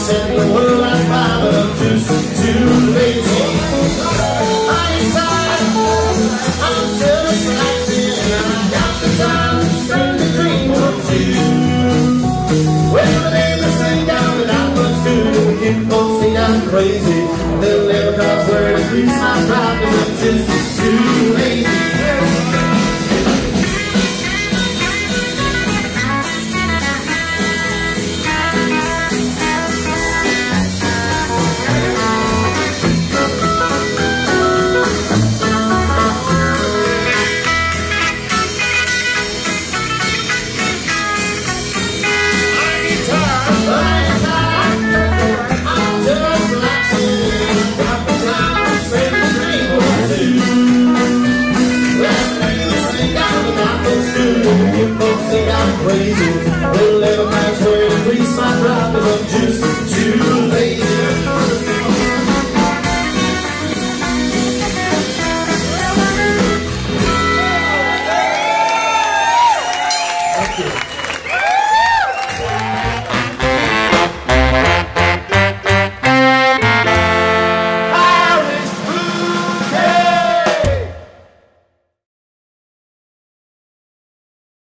set the world on fire, but I'm just too lazy. I'm just relaxing, and I got the time to spend the dream of you. Well, the neighbors sing down without much food, and we keep folks think I'm crazy. They'll never cross word and grease my pride.